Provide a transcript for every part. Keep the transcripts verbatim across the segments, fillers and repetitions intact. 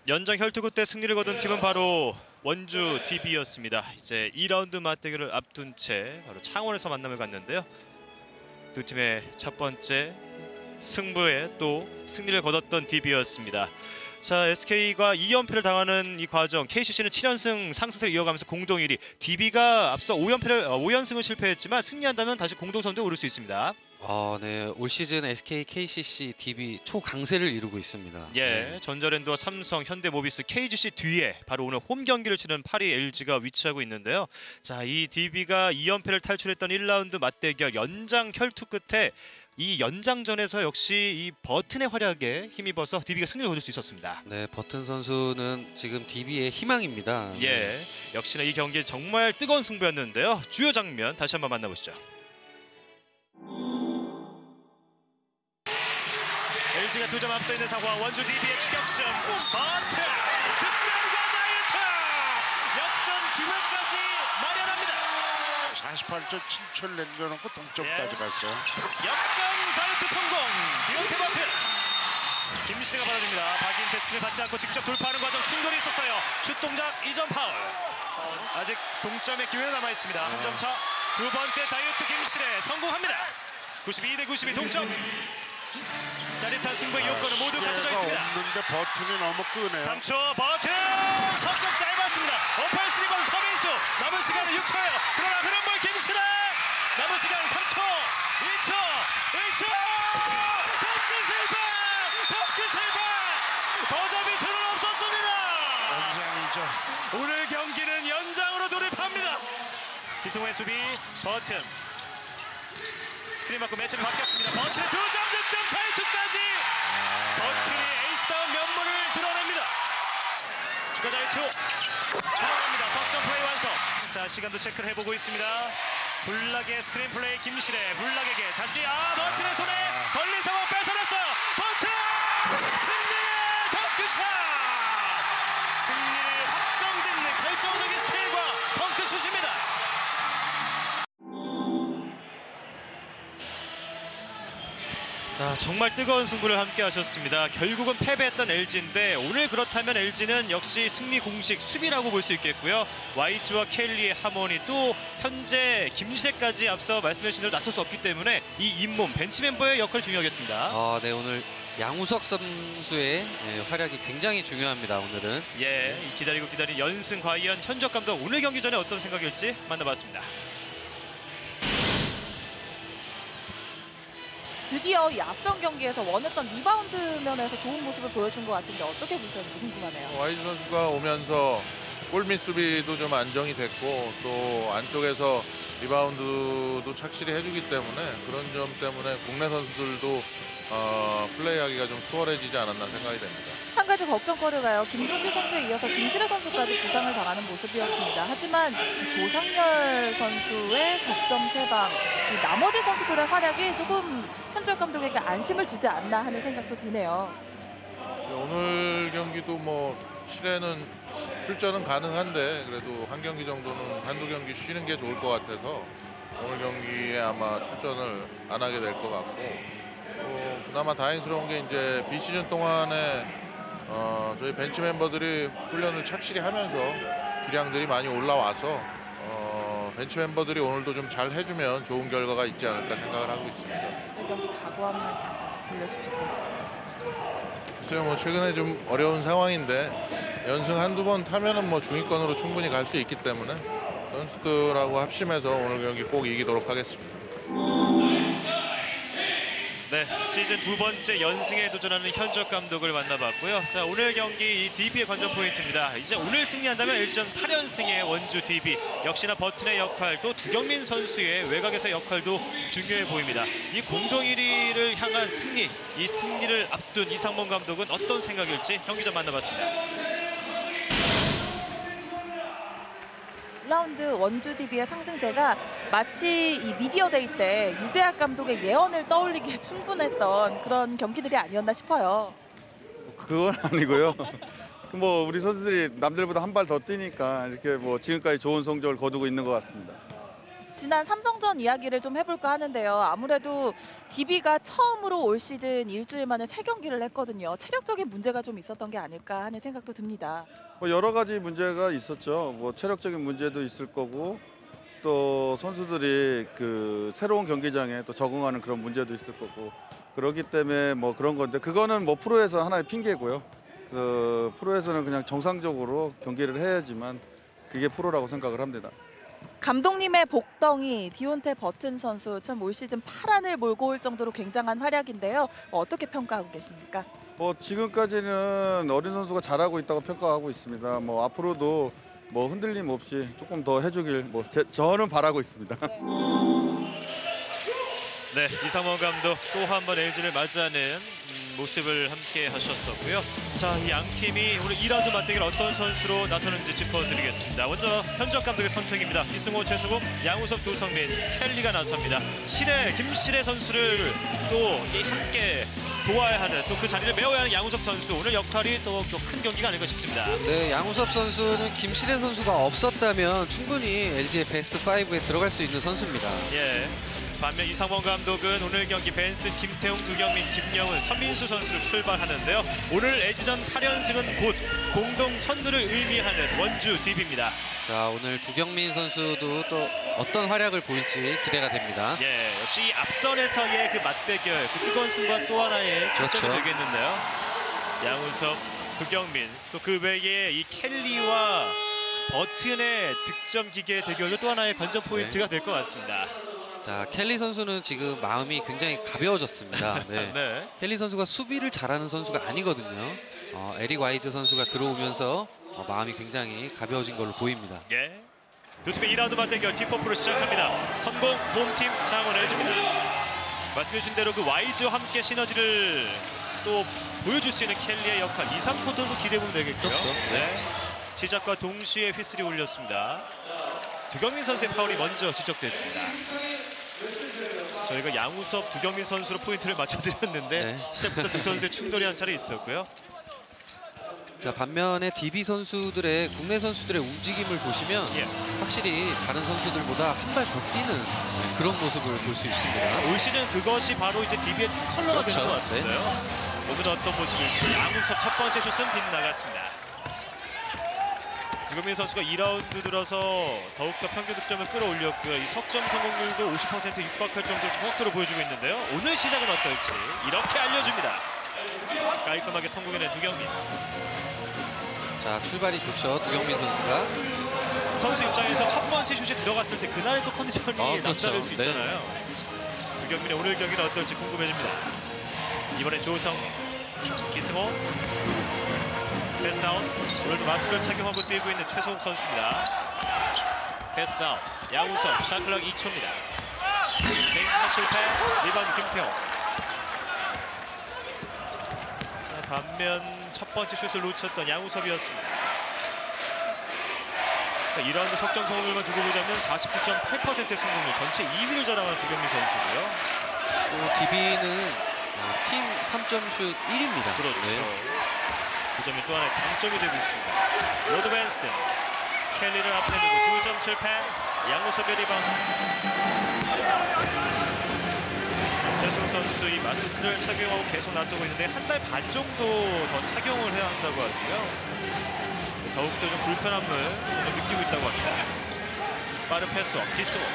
연장 혈투 끝에 승리를 거둔 팀은 바로 원주 디비였습니다. 이제 이 라운드 맞대결을 앞둔 채 바로 창원에서 만남을 갖는데요. 두 팀의 첫 번째 승부에 또 승리를 거뒀던 디비였습니다. 자, 에스케이가 이 연패를 당하는 이 과정, 케이씨씨는 칠 연승 상승세를 이어가면서 공동 일 위, 디비가 앞서 오 연패를 오 연승을 실패했지만 승리한다면 다시 공동 선두에 오를 수 있습니다. 아, 네. 올 시즌 에스케이, 케이씨씨, 디비 초강세를 이루고 있습니다. 예, 네. 전자랜드와 삼성, 현대모비스, 케이지씨 뒤에 바로 오늘 홈 경기를 치는 파리 엘지가 위치하고 있는데요. 자, 이 디비가 이 연패를 탈출했던 일 라운드 맞대결 연장 혈투 끝에 이 연장전에서 역시 이 버튼의 활약에 힘입어서 디비가 승리를 거둘 수 있었습니다. 네, 버튼 선수는 지금 디비의 희망입니다. 예, 네. 역시나 이 경기 정말 뜨거운 승부였는데요. 주요 장면 다시 한번 만나보시죠. 엘지가 두 점 앞서 있는 상황, 원주 디비의 추격점, 버튼! 득점과 자유투! 역전 기회까지 마련합니다. 사십팔 점 칠 초를 남겨놓고 동점까지 예. 갔어요. 역전 자유투 성공! 디오테 버튼! 김시래가 받아줍니다. 박인태 스크린 받지 않고 직접 돌파하는 과정 충돌이 있었어요. 슛 동작 이 점 파울. 아직 동점의 기회가 남아있습니다. 한 점 차. 두 번째 자유투 김시래 성공합니다. 구십이 대 구십이 동점. 짜릿한 승부의 요건은 모두 갖춰져 있습니다. 없는데 버튼이 너무 끄네요. 삼 초 버튼! 석점 짧았습니다. 오펜스 리바운드 서민수. 남은 시간은 육 초예요. 그러나 흐름볼 김시래! 남은 시간 삼 초, 이 초, 일 초! 덩크 실패! 덩크 실패! 버저비 투는 없었습니다. 연장이죠. 오늘 경기는 연장으로 돌입합니다. 기성의 수비 버튼. 스크린 맞고 매치를 바뀌었습니다. 버튼의 두 점 득점 자유투까지. 버튼이 에이스다운 면모를 드러냅니다. 추가 자유투 들어갑니다. 석점 플레이 완성. 자, 시간도 체크를 해보고 있습니다. 블락의 스크린 플레이 김시래. 블락에게 다시 아 버튼의 손에 걸린 상황 뺏어냈어요. 버튼! 승리의 덩크샷! 승리를 확정짓는 결정적인 스틸과 덩크슛입니다. 자, 정말 뜨거운 승부를 함께 하셨습니다. 결국은 패배했던 엘지인데 오늘 그렇다면 엘지는 역시 승리 공식 수비라고 볼 수 있겠고요. 와이즈와 켈리의 하모니 또 현재 김시래까지 앞서 말씀해 주신 대로 나설 수 없기 때문에 이 잇몸 벤치 멤버의 역할이 중요하겠습니다. 아, 네. 오늘 양우석 선수의 예, 활약이 굉장히 중요합니다. 오늘은. 예, 이 기다리고 기다린 연승 과연 현적 감독 오늘 경기 전에 어떤 생각일지 만나봤습니다. 드디어 이 앞선 경기에서 원했던 리바운드 면에서 좋은 모습을 보여준 것 같은데 어떻게 보셨는지 궁금하네요. 와이즈 선수가 오면서 골밑 수비도 좀 안정이 됐고 또 안쪽에서 리바운드도 착실히 해주기 때문에 그런 점 때문에 국내 선수들도 어, 플레이하기가 좀 수월해지지 않았나 생각이 됩니다. 한 가지 걱정거리가요. 김종규 선수에 이어서 김시래 선수까지 부상을 당하는 모습이었습니다. 하지만 이 조상열 선수의 석점 세 방, 이 나머지 선수들의 활약이 조금 현지혁 감독에게 안심을 주지 않나 하는 생각도 드네요. 오늘 경기도 뭐 실에는 출전은 가능한데 그래도 한 경기 정도는 한두 경기 쉬는 게 좋을 것 같아서 오늘 경기에 아마 출전을 안 하게 될 것 같고 또 그나마 다행스러운 게 이제 비시즌 동안에 어 저희 벤치 멤버들이 훈련을 착실히 하면서 기량들이 많이 올라와서 어 벤치 멤버들이 오늘도 좀 잘 해주면 좋은 결과가 있지 않을까 생각을 하고 있습니다. 이 경기 각오 한 말씀 좀 들려주시죠. 글쎄요, 뭐 최근에 좀 어려운 상황인데 연승 한두 번 타면은 뭐 중위권으로 충분히 갈 수 있기 때문에 선수들하고 합심해서 오늘 경기 꼭 이기도록 하겠습니다. 네, 시즌 두 번째 연승에 도전하는 현적 감독을 만나봤고요. 자, 오늘 경기 이 디비의 관전 포인트입니다. 이제 오늘 승리한다면 엘지전 팔 연승의 원주 디비, 역시나 버튼의 역할, 또 두경민 선수의 외곽에서의 역할도 중요해 보입니다. 이 공동 일 위를 향한 승리, 이 승리를 앞둔 이상범 감독은 어떤 생각일지 경기 전 만나봤습니다. 일 라운드 원주 디비의 상승세가 마치 이 미디어데이 때 유재학 감독의 예언을 떠올리기에 충분했던 그런 경기들이 아니었나 싶어요. 그건 아니고요. 뭐 우리 선수들이 남들보다 한 발 더 뛰니까 이렇게 뭐 지금까지 좋은 성적을 거두고 있는 것 같습니다. 지난 삼성전 이야기를 좀 해볼까 하는데요. 아무래도 디비가 처음으로 올 시즌 일주일 만에 세 경기를 했거든요. 체력적인 문제가 좀 있었던 게 아닐까 하는 생각도 듭니다. 뭐 여러 가지 문제가 있었죠. 뭐 체력적인 문제도 있을 거고 또 선수들이 그 새로운 경기장에 또 적응하는 그런 문제도 있을 거고 그렇기 때문에 뭐 그런 건데 그거는 뭐 프로에서 하나의 핑계고요. 그 프로에서는 그냥 정상적으로 경기를 해야지만 그게 프로라고 생각을 합니다. 감독님의 복덩이 디온테 버튼 선수 참 올 시즌 파란을 몰고 올 정도로 굉장한 활약인데요. 뭐 어떻게 평가하고 계십니까? 뭐 지금까지는 어린 선수가 잘하고 있다고 평가하고 있습니다. 뭐 앞으로도 뭐 흔들림 없이 조금 더 해주길 뭐 제, 저는 바라고 있습니다. 네, 이상원 감독 또 한 번 엘지를 맞이하는 음, 모습을 함께 하셨었고요. 자, 이 양 팀이 오늘 이 라운드 맞대결 어떤 선수로 나서는지 짚어드리겠습니다. 먼저 현적 감독의 선택입니다. 이승호, 최수국, 양우석, 조성민, 켈리가 나섭니다. 실내, 김실내 선수를 또 이 함께 도와야 하는 또 그 자리를 메워야 하는 양우석 선수. 오늘 역할이 또 큰 경기가 아닐까 싶습니다. 네, 양우섭 선수는 김실현 선수가 없었다면 충분히 엘지의 베스트 오에 들어갈 수 있는 선수입니다. 예. 반면 이상원 감독은 오늘 경기 벤슨, 김태웅, 두경민, 김영훈, 선민수 선수를 출발하는데요. 오늘 엘지전 팔 연승은 곧 공동 선두를 의미하는 원주 디비입니다. 자, 오늘 두경민 선수도 또 어떤 활약을 보일지 기대가 됩니다. 예, 역시 이 앞선에서의 그 맞대결, 그 뜨거운 순간 또 하나의 그렇죠. 초점이 되겠는데요. 양우석, 두경민, 또 그 외에 이 켈리와 버튼의 득점 기계 대결도 또 하나의 관전 포인트가 될 것 같습니다. 자, 켈리 선수는 지금 마음이 굉장히 가벼워졌습니다. 네. 네. 켈리 선수가 수비를 잘하는 선수가 아니거든요. 어, 에릭 와이즈 선수가 들어오면서 어, 마음이 굉장히 가벼워진 걸로 보입니다. 예. 두 팀의 이 라운드 맞대결 뒷퍼프로 시작합니다. 선공 홈팀 창원 엘지입니다. 말씀해주신 대로 그 와이즈와 함께 시너지를 또 보여줄 수 있는 켈리의 역할 이, 삼 쿼터도 기대해보면 되겠고요. 그렇죠. 네. 시작과 동시에 휘슬이 울렸습니다. 두경민 선수의 파울이 먼저 지적됐습니다. 저희가 양우섭, 두경민 선수로 포인트를 맞춰드렸는데 네. 시작부터 두 선수의 충돌이 한 차례 있었고요. 자, 반면에 디비 선수들의 국내 선수들의 움직임을 보시면 예. 확실히 다른 선수들보다 한 발 더 뛰는 그런 모습을 볼 수 있습니다. 올 시즌 그것이 바로 이제 디비의 팀 컬러가 그렇죠. 되는 것 같은데요. 오늘 어떤 모습일지 양우섭 첫 번째 슛은 빗나갔습니다. 두경민 선수가 이 라운드 들어서 더욱더 평균 득점을 끌어올렸고요. 이 석점 성공률도 오십 퍼센트 육박할 정도로 정확도를 보여주고 있는데요. 오늘 시작은 어떨지 이렇게 알려줍니다. 깔끔하게 성공해낸 두경민. 자, 출발이 좋죠. 두경민 선수가. 선수 입장에서 첫 번째 슛이 들어갔을 때 그날의 또 컨디션이 어, 그렇죠. 남다를 수 네. 있잖아요. 두경민의 오늘 경기는 어떨지 궁금해집니다. 이번엔 조성, 기승호, 패스아웃. 오늘도 마스크를 착용하고 뛰고 있는 최소욱 선수입니다. 패스아웃. 양우석 샷클락 이 초입니다. 개인샷 실패. 리바운드 김태호. 자, 반면 첫 번째 슛을 놓쳤던 양우섭이었습니다. 자, 이 라운드 석점 성공률만 두고 보자면 사십구 점 팔 퍼센트의 성공률, 전체 이 위를 자랑하는 두경민 선수고요. 또 디비는 어, 팀 삼 점 슛 일 위입니다. 그렇죠. 네. 그 점이 또 하나의 강점이 되고 있습니다. 로드 벤슨, 켈리를 앞에 두고 두 점 실패. 양우섭의 리바운드. 최승우 선수 이 마스크를 착용하고 계속 나서고 있는데 한 달 반 정도 더 착용을 해야 한다고 하고요. 더욱더 좀 불편함을 느끼고 있다고 합니다. 빠른 패스업, 기스모.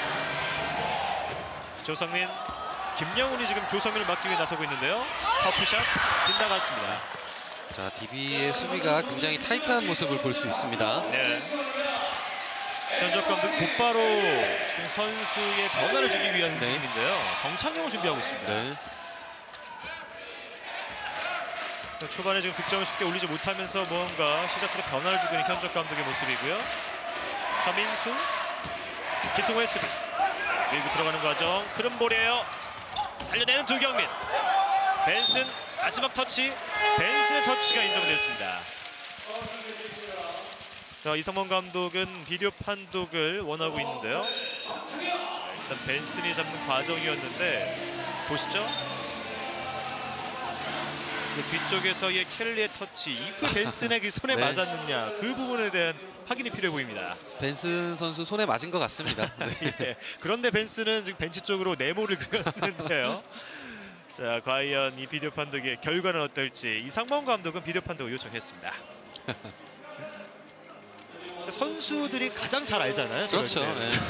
조성민, 김영훈이 지금 조성민을 막기 위해 나서고 있는데요. 터프샷 빗나갔습니다. 자, 디비의 수비가 굉장히 타이트한 모습을 볼 수 있습니다. 네. 현적 감독 곧바로 지금 선수의 변화를 주기 위한 네. 움직임인데요. 정창용을 준비하고 있습니다. 네. 초반에 지금 득점을 쉽게 올리지 못하면서 뭔가 시작부터 변화를 주고 있는 현적 감독의 모습이고요. 서민수, 기승호의 수비. 밀고 들어가는 과정. 큰 볼이에요. 살려내는 두경민. 벤슨 마지막 터치. 벤슨의 터치가 인정됐습니다. 자, 이성원 감독은 비디오 판독을 원하고 있는데요. 자, 일단 벤슨이 잡는 과정이었는데 보시죠. 그 뒤쪽에서의 켈리의 터치, 이프 벤슨의 그 손에 네. 맞았느냐 그 부분에 대한 확인이 필요해 보입니다. 벤슨 선수 손에 맞은 것 같습니다. 네. 예, 그런데 벤스는 지금 벤치 쪽으로 네모를 그렸는데요. 자, 과연 이 비디오 판독의 결과는 어떨지 이상범 감독은 비디오 판독을 요청했습니다. 자, 선수들이 가장 잘 알잖아요. 저럴 그렇죠. 때. 네.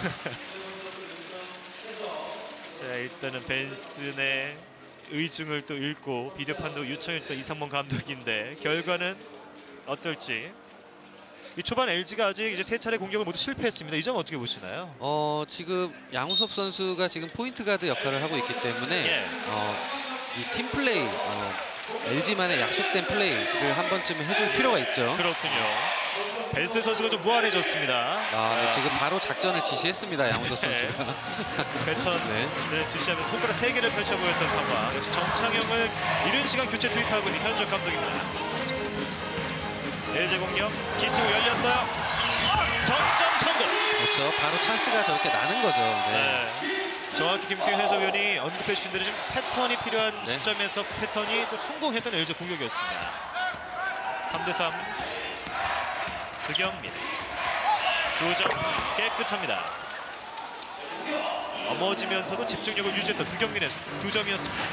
자, 일단은 벤슨의 의중을 또 읽고 비디오 판독 요청했던 이상범 감독인데 결과는 어떨지. 이 초반 엘지가 아직 이제 세 차례 공격을 모두 실패했습니다. 이 점 어떻게 보시나요? 어, 지금 양우섭 선수가 지금 포인트 가드 역할을 하고 있기 때문에 예. 어, 이 팀 플레이, 어, 엘지만의 약속된 플레이를 한 번쯤은 해줄 필요가 있죠. 그렇군요. 벤슨 선수가 좀 무한해졌습니다. 아, 네, 지금 바로 작전을 지시했습니다. 양우섭 네. 선수가. 패턴을 네. 지시하면서 손가락 세 개를 펼쳐 보였던 상황. 역시 정창영을 이른 시간 교체 투입하고 있는 현적 감독입니다. 엘지 공격 기수 열렸어요. 석점 성공. 그렇죠. 바로 찬스가 저렇게 나는 거죠. 네. 네. 정확히 김승현 해설위원이 언급해 주신 대로 좀 패턴이 필요한 네. 시점에서 패턴이 또 성공했던 엘지 공격이었습니다. 삼 대 삼. 두경민. 두 점 깨끗합니다. 넘어지면서도 집중력을 유지했던 두경민의 두 점이었습니다.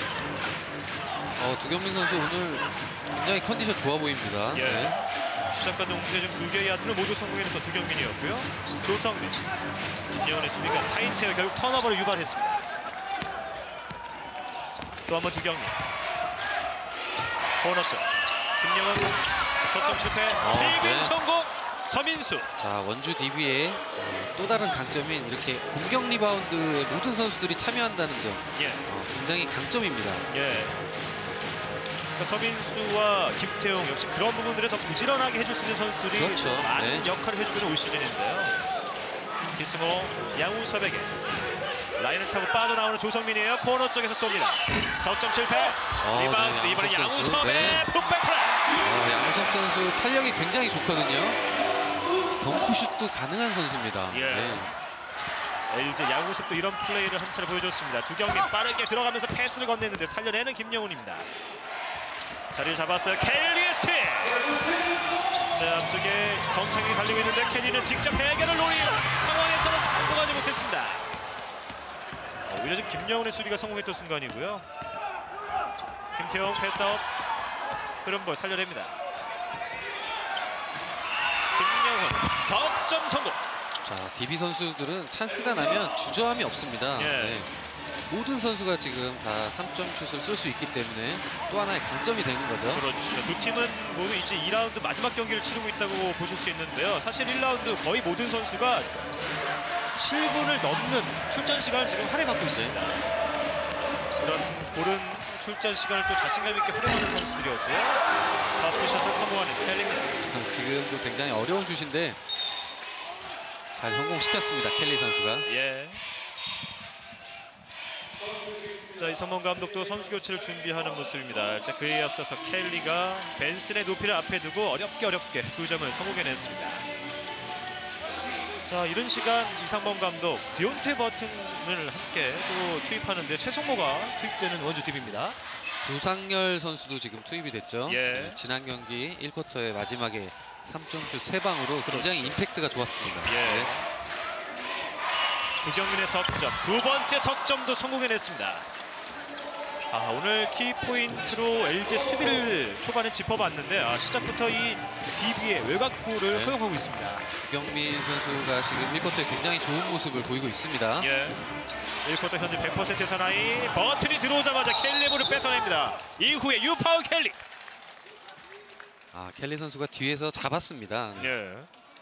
어, 두경민 선수 오늘 굉장히 컨디션 좋아 보입니다. 예. 네. 시작과 동시에 좀 두 개의 야투를 모두 성공했던 두경민이었고요. 조성민, 김영훈의 수비가 타이트해 결국 턴오버를 유발했습니다. 또 한 번 두경민. 코너점. 김영훈 석점 실패. 어, 리빙 네. 성공. 서민수. 자, 원주 디비의 어, 또 다른 강점인 이렇게 공격 리바운드에 모든 선수들이 참여한다는 점 예. 어, 굉장히 강점입니다. 예. 그러니까 서민수와 김태용 역시 그런 부분들을 더 부지런하게 해줄 수 있는 선수들이 그렇죠. 많은 네. 역할을 해주고 있는 올 시즌인데요. 기스모 양우섭에게 라인을 타고 빠져나오는 조성민이에요. 코너 쪽에서 쏩니다. 석점 실패. 어, 리바운드 네, 이번엔 양우섭 선수. 양우섭의 네. 풋백 플레이. 어, 양우섭 선수 탄력이 굉장히 좋거든요. 덩크슛도 가능한 선수입니다. 예. 네. 엘지 양우섭도 이런 플레이를 한 차례 보여줬습니다. 두경민 빠르게 들어가면서 패스를 건넸는데 살려내는 김영훈입니다. 자리를 잡았어요. 켈리의 스틸. 자, 앞쪽에 정창이 달리고 있는데 켈리는 직접 해결을 노린 상황에서는 성공하지 못했습니다. 어, 오히려 지금 김영훈의 수비가 성공했던 순간이고요. 김태형 패스아웃. 흐름볼 살려냅니다. 김영훈 석점 성공. 자, 디비 선수들은 찬스가 나면 주저함이 없습니다. 예. 네. 모든 선수가 지금 다 삼 점 슛을 쏠 수 있기 때문에 또 하나의 강점이 되는 거죠. 그렇죠. 두 팀은 모두 이제 이 라운드 마지막 경기를 치르고 있다고 보실 수 있는데요. 사실 일 라운드 거의 모든 선수가 칠 분을 넘는 출전 시간을 지금 할애받고 있습니다. 그런 고른 출전 시간을 또 자신감 있게 활용하는 선수들이었고요. 바프샷을 성공하는 켈리입니다. 지금도 굉장히 어려운 슛인데 잘 성공시켰습니다. 켈리 선수가. 예. 자, 이성범 감독도 선수 교체를 준비하는 모습입니다. 일단 그에 앞서서 켈리가 벤슨의 높이를 앞에 두고 어렵게 어렵게 두 점을 성공해냈습니다. 자, 이런 시간 이상범 감독 디온테 버튼을 함께 또 투입하는데 최성모가 투입되는 원주 팀입니다. 조상열 선수도 지금 투입이 됐죠. 예. 네, 지난 경기 일 쿼터의 마지막에 삼 점 슛 세 방으로 굉장히 그렇죠. 임팩트가 좋았습니다. 예. 네. 두경민의 석점, 두 번째 석점도 성공해냈습니다. 아, 오늘 키포인트로 엘지 수비를 초반에 짚어봤는데 아, 시작부터 이 디비의 외곽포를 네. 허용하고 있습니다. 두경민 선수가 지금 일 쿼터에 굉장히 좋은 모습을 보이고 있습니다. 예. 일 쿼터 현재 백 퍼센트 사나이. 버튼이 들어오자마자 켈리 볼을 뺏어냅니다. 이후에 유파울 켈리. 아, 켈리 선수가 뒤에서 잡았습니다. 네. 예.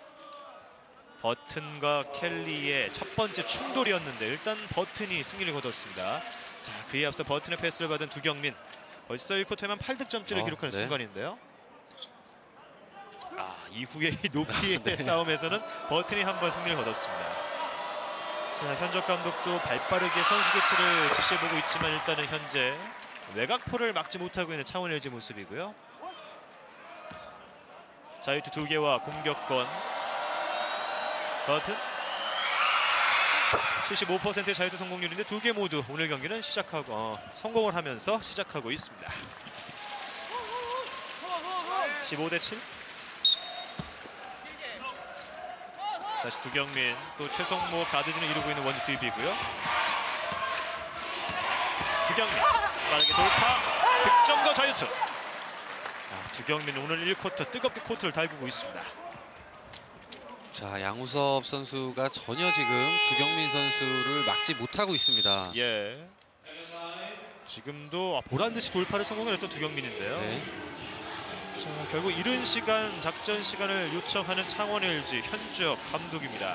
버튼과 켈리의 첫 번째 충돌이었는데 일단 버튼이 승리를 거뒀습니다. 자, 그에 앞서 버튼의 패스를 받은 두경민. 벌써 일 쿼터에만 팔 득점째를 어, 기록하는 네. 순간인데요. 아, 이후에 이 높이의 네. 싸움에서는 버튼이 한 번 승리를 거뒀습니다. 자, 현적 감독도 발빠르게 선수 교체를 지시해보고 있지만 일단은 현재 외곽포를 막지 못하고 있는 차원 엘지 모습이고요. 자유투 두 개와 공격권. 버튼 칠십오 퍼센트의 자유투 성공률인데 두 개 모두 오늘 경기는 시작하고 어, 성공을 하면서 시작하고 있습니다. 십오 대 칠. 다시 두경민, 또 최성모 가드진을 이루고 있는 원주 디비고요. 두경민 빠르게 돌파, 득점과 자유투. 아, 두경민 오늘 일 쿼터 뜨겁게 코트를 달구고 있습니다. 자, 양우섭 선수가 전혀 지금 두경민 선수를 막지 못하고 있습니다. 예. 지금도 보란 듯이 돌파를 성공했던 두경민인데요. 네. 자, 결국 이른 시간 작전 시간을 요청하는 창원 엘지 현주혁 감독입니다.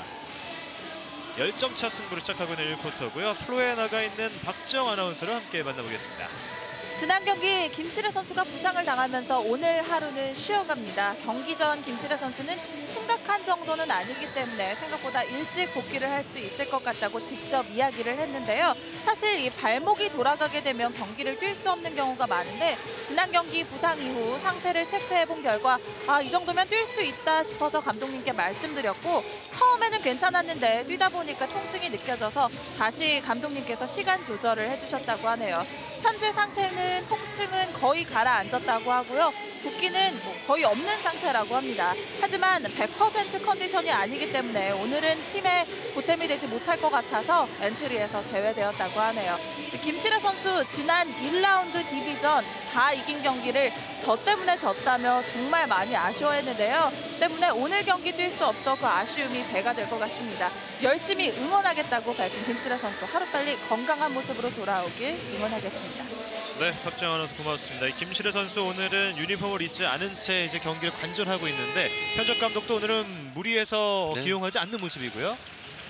열 점 차 승부를 시작하고 있는 일 쿼터고요. 플로에 나가 있는 박정 아나운서를 함께 만나보겠습니다. 지난 경기 김시래 선수가 부상을 당하면서 오늘 하루는 쉬어갑니다. 경기 전 김시래 선수는 심각한 정도는 아니기 때문에 생각보다 일찍 복귀를 할 수 있을 것 같다고 직접 이야기를 했는데요. 사실 이 발목이 돌아가게 되면 경기를 뛸 수 없는 경우가 많은데 지난 경기 부상 이후 상태를 체크해본 결과 아, 이 정도면 뛸 수 있다 싶어서 감독님께 말씀드렸고 처음에는 괜찮았는데 뛰다 보니까 통증이 느껴져서 다시 감독님께서 시간 조절을 해주셨다고 하네요. 현재 상태는 통증은 거의 가라앉았다고 하고요. 붓기는 뭐 거의 없는 상태라고 합니다. 하지만 백 퍼센트 컨디션이 아니기 때문에 오늘은 팀에 보탬이 되지 못할 것 같아서 엔트리에서 제외되었다고 하네요. 김시래 선수 지난 일 라운드 디비전 다 이긴 경기를 저 때문에 졌다며 정말 많이 아쉬워했는데요. 때문에 오늘 경기 뛸 수 없어 그 아쉬움이 배가 될 것 같습니다. 열심히 응원하겠다고 밝힌 김시래 선수 하루빨리 건강한 모습으로 돌아오길 응원하겠습니다. 네, 박정 아나운서 고맙습니다. 이 김시래 선수 오늘은 유니폼을 입지 않은 채 이제 경기를 관전하고 있는데 현적 감독도 오늘은 무리해서 네. 기용하지 않는 모습이고요.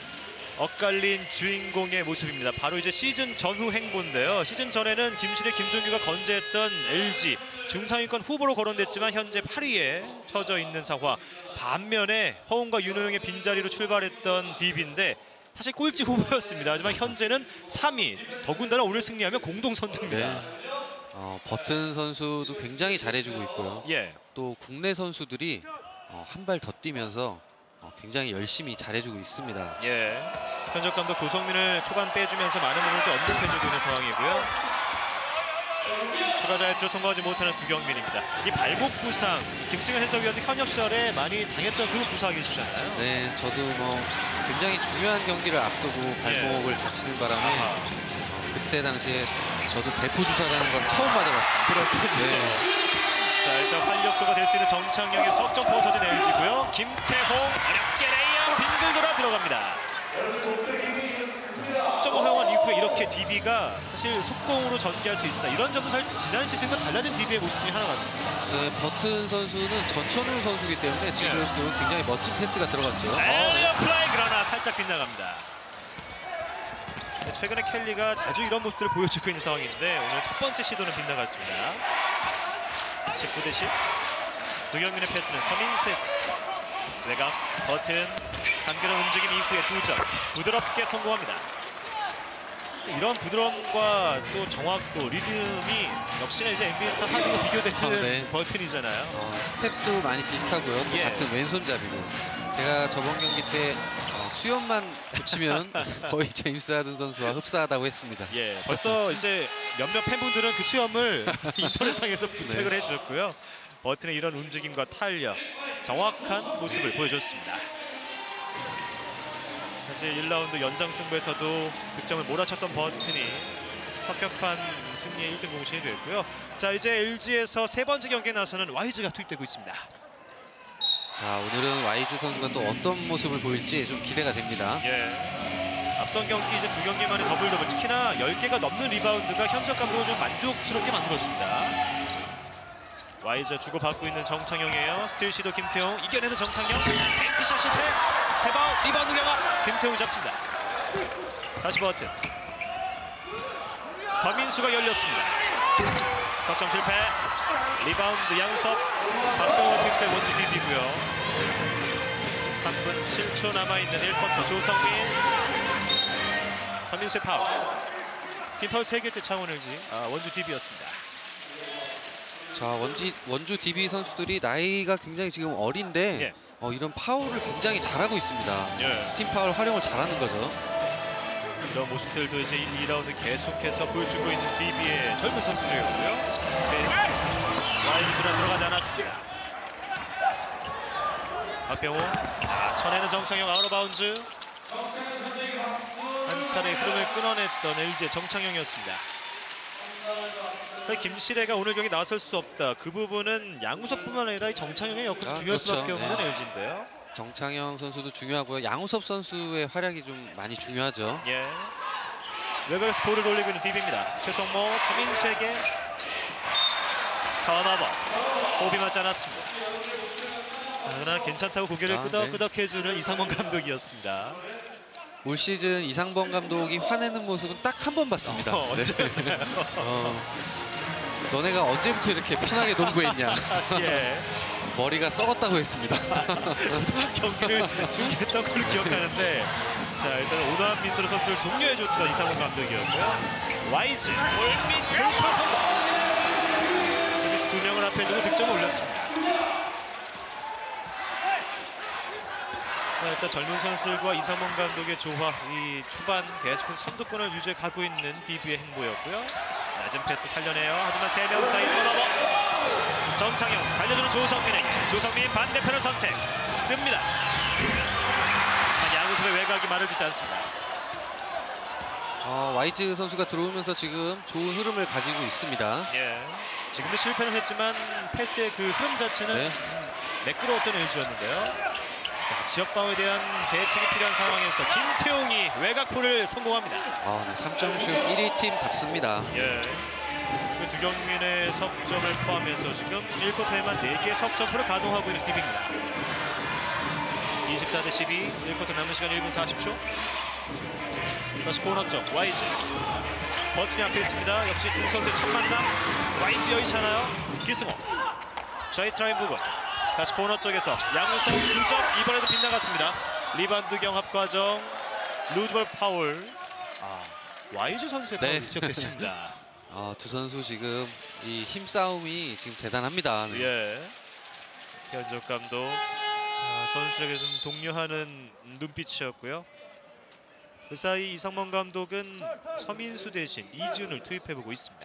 엇갈린 주인공의 모습입니다. 바로 이제 시즌 전후 행보인데요. 시즌 전에는 김시래, 김종규가 건재했던 엘지 중상위권 후보로 거론됐지만 현재 팔 위에 처져 있는 상황. 반면에 허웅과 윤호영의 빈자리로 출발했던 디비인데 사실 꼴찌 후보였습니다. 하지만 현재는 삼 위. 더군다나 오늘 승리하면 공동 선두입니다. 네. 어, 버튼 선수도 굉장히 잘해주고 있고요. 예. 또 국내 선수들이 어, 한 발 더 뛰면서 어, 굉장히 열심히 잘해주고 있습니다. 예. 현적 감독 조성민을 초반 빼주면서 많은 부분을 또 언급해주고 있는 상황이고요. 추가 자유투를 성공하지 못하는 두경민입니다. 이 발목 부상, 김승현 해설위원도 현역 시절에 많이 당했던 그 부상이시잖아요. 네, 저도 뭐 굉장히 중요한 경기를 앞두고 발목을 예. 다치는 바람에 아하. 어, 그때 당시에 저도 대포 주사라는 걸 처음 맞아봤습니다. 그렇군요. 네. 자, 일단 활력소가 될 수 있는 정창영의 석점포가 터진 엘지고요. 김태홍 어렵게 레이업 빙글 돌아 들어갑니다. 석점을 허용한 이후에 이렇게 디비가 사실 속공으로 전개할 수 있다. 이런 점은 사실 지난 시즌과 달라진 디비의 모습 중에 하나 같습니다. 네, 버튼 선수는 전천후 선수이기 때문에 지금 예. 또 굉장히 멋진 패스가 들어갔죠. 어, 에어 네. 플라이 그러나 살짝 빗나갑니다. 네, 최근에 켈리가 자주 이런 모습들을 보여주고 있는 상황인데 오늘 첫 번째 시도는 빗나갔습니다. 십구 대 십. 두경민의 패스는 서민색. 외곽 버튼 간결한 움직임 이후에 두 점 부드럽게 성공합니다. 이런 부드러움과 또 정확도, 리듬이 역시나 이제 엔비에이 스타 하드가 비교되는 어, 네. 버튼이잖아요. 어, 스텝도 많이 비슷하고요. 또 예. 같은 왼손잡이고. 제가 저번 경기 때 어, 수염만 붙이면 거의 제임스 하든 선수와 흡사하다고 했습니다. 예, 벌써 이제 몇몇 팬분들은 그 수염을 인터넷상에서 부착을 네. 해주셨고요. 버튼의 이런 움직임과 탄력, 정확한 모습을 보여줬습니다. 사실 일 라운드 연장 승부에서도 득점을 몰아쳤던 버튼이 합격한 승리의 일 등 공신이 됐고요. 자, 이제 엘지에서 세 번째 경기에 나서는 와이즈가 투입되고 있습니다. 자, 오늘은 와이즈 선수가 또 어떤 모습을 보일지 좀 기대가 됩니다. 예. 앞선 경기 이제 두 경기 만에 더블 더블, 특히나 열 개가 넘는 리바운드가 현적 감독을 좀 만족스럽게 만들었습니다. 와이즈 주고받고 있는 정창영이에요. 스틸 시도 김태용, 이겨내는 정창영. 뱅크샷 실패. 헤바웃, 리바운드 경합. 김태용이 잡습니다. 다시 버튼. 서민수가 열렸습니다. 석점 실패. 리바운드 양섭. 박병호 팀대 원주 디비고요. 삼 분 칠 초 남아있는 일 쿼터 조성민. 서민수의 파울. 팀 파울 세 개째 창원 엘지, 아, 원주 디비였습니다. 자, 원지, 원주 디비 선수들이 나이가 굉장히 지금 어린데 예. 어, 이런 파울을 굉장히 잘하고 있습니다. 예. 팀 파울 활용을 잘하는 거죠. 이런 모습들도 이제 일, 이 라운드 계속해서 보여주고 있는 디비의 젊은 선수들이고요. 스페인 와이즈가 들어가지 않았습니다. 박병호. 아, 쳐내는 정창영 아웃 오브 바운즈. 한 차례 흐름을 끊어냈던 엘지의 정창영이었습니다. 김시래가 오늘 경기 나설 수 없다. 그 부분은 양우석뿐만 아니라 이 정창영의 역할이 아, 중요할 그렇죠. 수밖에 없는 네. 엘지인데요. 정창영 선수도 중요하고요. 양우섭 선수의 활약이 좀 많이 중요하죠. 예. 외곽에서 볼을 돌리고 있는 디비입니다. 최성모 서민수에게 턴오버. 호흡이 맞지 않았습니다. 그러나 괜찮다고 고개를 아, 끄덕끄덕해주는 이상원 감독이었습니다. 올 시즌 이상범 감독이 화내는 모습은 딱 한 번 봤습니다. 어, 언제 네. 어, 너네가 언제부터 이렇게 편하게 농구했냐. 예. 머리가 썩었다고 했습니다. 경기를 중계했던 걸로 기억하는데, 자 일단 온화한 미소로 선수를 독려해줬던 이상원 감독이었고요. 와이즈 골밑 돌파 성공. 수비수 두 명을 앞에 두고 득점을 올렸습니다. 자, 일단 젊은 선수들과 이상원 감독의 조화, 이 초반 계속해서 선두권을 유지해 가고 있는 디비의 행보였고요. 낮은 패스 살려내요. 하지만 세 명 사이 턴오버. 정창영 달려드는 조성민에게, 조성민 반대편을 선택. 뜹니다. 하지만 양우섭의 외곽이 말을 듣지 않습니다. 어, 와이즈 선수가 들어오면서 지금 좋은 흐름을 가지고 있습니다. 예. 지금도 실패는 했지만 패스의 그 흐름 자체는 네. 매끄러웠던 엘지였는데요. 자, 지역 방어에 대한 대책이 필요한 상황에서 김태용이 외곽포를 성공합니다. 아, 네, 삼 점 슛 일 위 팀답습니다. 예. 그 두경민의 석점을 포함해서 지금 일 쿼터에만 네 개의 석점포를 가동하고 있는 디비입니다. 이십사 대 십이, 일 쿼터 남은 시간 일 분 사십 초. 다시 코너 쪽 와이즈. 버튼이 앞에 있습니다. 역시 두 선수의 첫 만남. 와이즈 여의치 않아요. 기승호. 저희 트라인 부분. 다시 코너 쪽에서 양우석 두 점, 이번에도 빗나갔습니다. 리바운드 경합 과정. 루즈볼 파울. 아, 와이즈 선수의 네. 파울이 지적됐습니다. 아, 두 선수 지금 이 힘싸움이 지금 대단합니다. 네. 예. 현적 감독 아, 선수에게 좀 독려하는 눈빛이었고요. 그 사이 이상범 감독은 서민수 대신 이지훈을 투입해보고 있습니다.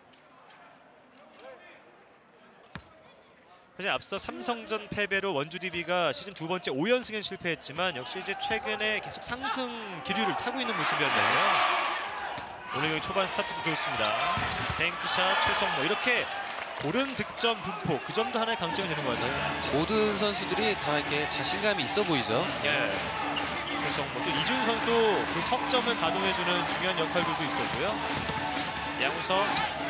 사실 앞서 삼성전 패배로 원주 디비가 시즌 두 번째 오 연승에 실패했지만 역시 이제 최근에 계속 상승 기류를 타고 있는 모습이었는데요. 오늘 여기 초반 스타트도 좋습니다. 뱅크샷, 최성모 이렇게 고른 득점 분포, 그 점도 하나의 강점이 되는 것 같습니다. 모든 선수들이 다 이렇게 자신감이 있어 보이죠. 예. 최성모 또 이준 선수 그 석점을 가동해주는 중요한 역할들도 있었고요. 양우석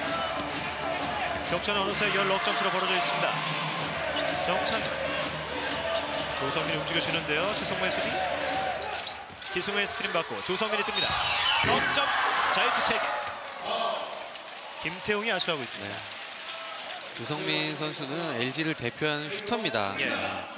격차는 어느새 십육 점차로 벌어져 있습니다. 정찬 조성민이 움직여주는데요. 최성모의 수비 기승호의 스크린 받고 조성민이 뜹니다. 석점 자유투 세 개. 김태용이 아쉬워하고 있습니다. 네. 조성민 선수는 엘지를 대표하는 슈터입니다. 예. 네.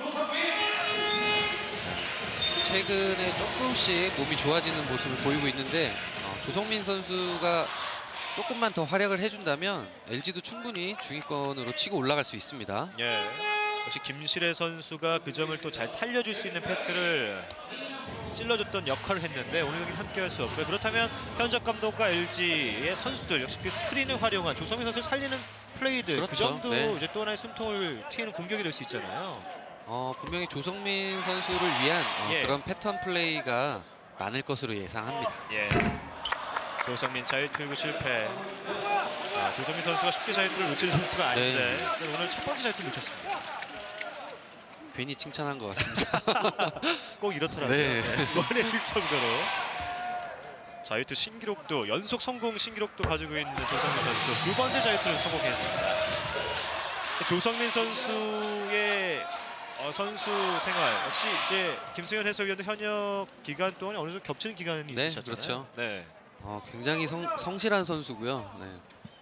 자, 최근에 조금씩 몸이 좋아지는 모습을 보이고 있는데 어, 조성민 선수가 조금만 더 활약을 해준다면 엘지도 충분히 중위권으로 치고 올라갈 수 있습니다. 예. 역시 김시래 선수가 그 점을 또 잘 살려줄 수 있는 패스를 찔러줬던 역할을 했는데 오늘 경기 함께할 수 없고요. 그렇다면 현적 감독과 엘지의 선수들 역시 그 스크린을 활용한 조성민 선수를 살리는 플레이들 그 그렇죠. 점도 네. 이제 또 하나의 숨통을 트이는 공격이 될 수 있잖아요. 어, 분명히 조성민 선수를 위한 어, 예. 그런 패턴 플레이가 많을 것으로 예상합니다. 예. 조성민 자유투 실패. 아, 조성민 선수가 쉽게 자유투를 놓치는 선수가 아닌데 네. 오늘 첫 번째 자유투를 놓쳤습니다. 괜히 칭찬한 것 같습니다. 꼭 이렇더라고요. 네. 원해질 정도로. 자유투 신기록도 연속 성공 신기록도 가지고 있는 조성민 선수 두 번째 자유투를 성공했습니다. 조성민 선수의 어, 선수 생활 역시 이제 김승현 해설위원도 현역 기간 동안에 어느 정도 겹치는 기간이 네, 있으셨잖아요. 그렇죠. 네. 어, 굉장히 성, 성실한 선수고요. 네.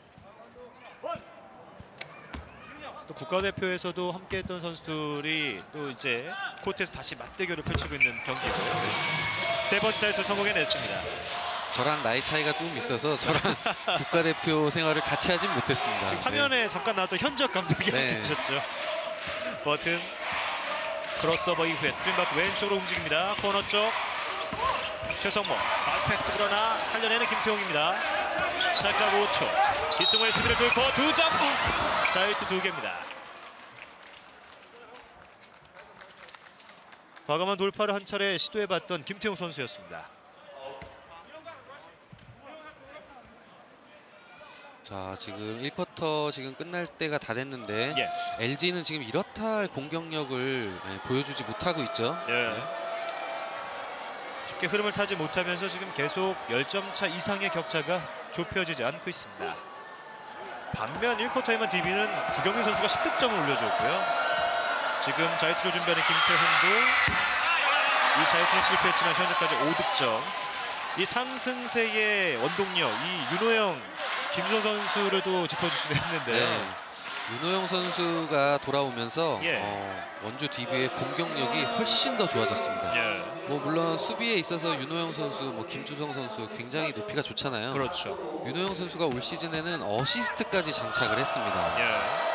또 국가대표에서도 함께했던 선수들이 또 이제 코트에서 다시 맞대결을 펼치고 있는 경기고요. 세 번째 자유투 성공해냈습니다. 저랑 나이 차이가 좀 있어서 저랑 국가대표 생활을 같이 하진 못했습니다. 지금 네. 화면에 잠깐 나왔던 현적 감독이 네. 계셨죠. 버튼 크로스오버 이후에 스크린 받고 왼쪽으로 움직입니다. 코너 쪽 최성모 파스 패스 그러나 살려내는 김태용입니다. 시작이라고 오 초 기승호의 수비를 뚫고 두 점 자유투 두 개입니다. 과감한 돌파를 한 차례 시도해봤던 김태용 선수였습니다. 자, 지금 일 쿼터 지금 끝날 때가 다 됐는데 예. 엘지는 지금 이렇다 할 공격력을 예, 보여주지 못하고 있죠. 예. 네. 쉽게 흐름을 타지 못하면서 지금 계속 십 점 차 이상의 격차가 좁혀지지 않고 있습니다. 반면 일 쿼터에만 디비는 구경민 선수가 십 득점을 올려줬고요. 지금 자유투를 준비하는 김태훈도 이 자유투는 실패했지만 현재까지 오 득점. 이 상승세의 원동력, 이 윤호영, 김주성 선수를 또 짚어주시긴 했는데요. 네. 윤호영 선수가 돌아오면서 예. 어, 원주 디비의 공격력이 훨씬 더 좋아졌습니다. 예. 뭐 물론 수비에 있어서 윤호영 선수, 뭐 김주성 선수 굉장히 높이가 좋잖아요. 그렇죠. 윤호영 선수가 올 시즌에는 어시스트까지 장착을 했습니다. 예.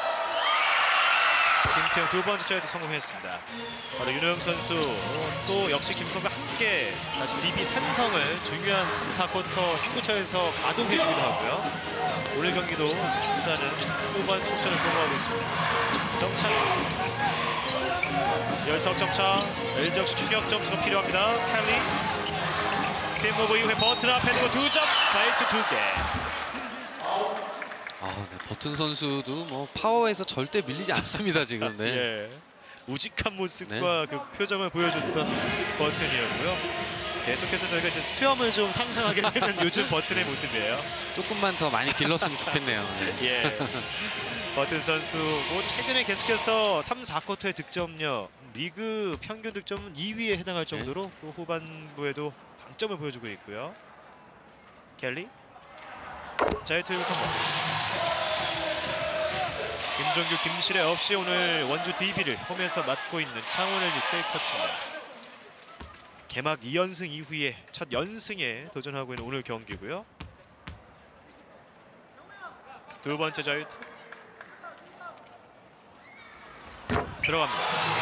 김태형 두 번째 자유투 성공했습니다. 바로 윤호영 선수 또 역시 김성과 함께 다시 디비 산성을 중요한 삼, 사 쿼터 승부처에서 가동해주기도 하고요. 오늘 경기도 일단은 후반 출전을 도모하고 있습니다. 정찬 열석 점차 엘지 역시 추격 점수가 필요합니다. 켈리 스피드 무브 이후에 버튼 앞에 두고 두 점 자유투 두 개. 아, 네. 버튼 선수도 뭐 파워에서 절대 밀리지 않습니다 지금. 네. 예, 우직한 모습과 그 표정을 보여줬던 버튼이었고요. 계속해서 저희가 이제 수염을 좀 상상하게 되는 요즘 버튼의 모습이에요. 조금만 더 많이 길렀으면 좋겠네요. 네. 예, 버튼 선수 뭐 최근에 계속해서 삼, 사 쿼터의 득점력 리그 평균 득점은 이 위에 해당할 정도로 또 후반부에도 강점을 보여주고 있고요. 켈리 자유투 성공. 김종규, 김실애 없이 오늘 원주 디비를 홈에서 맡고 있는 창원 엘지 세이커스입니다. 개막 이 연승 이후에 첫 연승에 도전하고 있는 오늘 경기고요. 두 번째 자유투 들어갑니다.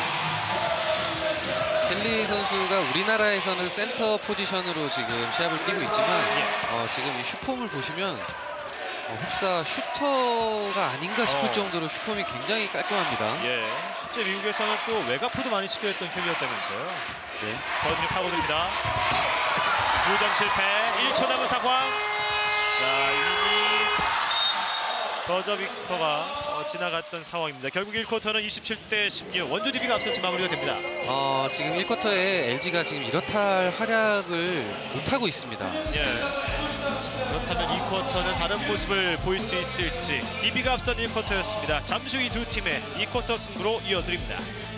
켈리 선수가 우리나라에서는 센터 포지션으로 지금 시합을 뛰고 있지만 예. 어, 지금 이 슈폼을 보시면 어, 흡사 슈터가 아닌가 싶을 어. 정도로 슈폼이 굉장히 깔끔합니다. 예, 실제 미국에서는 또 외곽포도 많이 시도했던 켈리였다면서요. 네. 버튼이 파고듭니다. 두 점 실패. 일 초 남은 상황. 자, 이미 버저 비커가 어, 지나갔던 상황입니다. 결국 일 쿼터는 이십칠 대 십육. 원주 디비가 앞섰지 마무리가 됩니다. 어, 지금 일 쿼터에 엘지가 지금 이렇다 할 활약을 못하고 있습니다. 예. 그렇다면 이 쿼터는 다른 모습을 보일 수 있을지. 디비가 앞선 일 쿼터였습니다. 잠시 후 이 두 팀의 이 쿼터 승부로 이어드립니다.